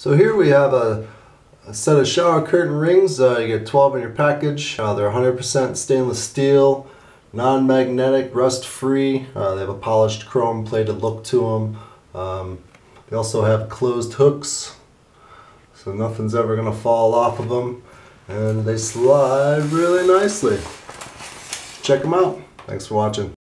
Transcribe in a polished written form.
So here we have a set of shower curtain rings. You get 12 in your package. They're 100% stainless steel, non-magnetic, rust-free. They have a polished chrome plated look to them. They also have closed hooks, so nothing's ever going to fall off of them. And they slide really nicely. Check them out. Thanks for watching.